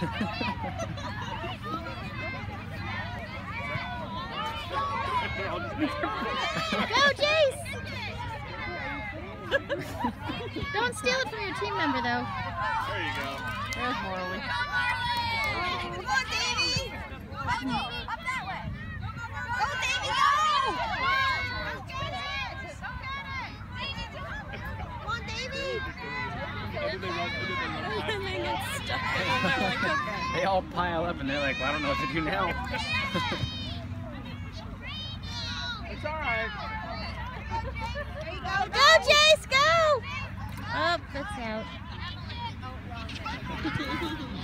Go, Jace! Don't steal it from your team member, though. There you go. There's Morley. Come on, Davey! Up that way! Go, Davey, go! Come on, Davey! And they get stuck. And they're like, okay. They all pile up and they're like, well, I don't know what to do now. It's alright. There you go. Go, Jace, go! Oh, that's out.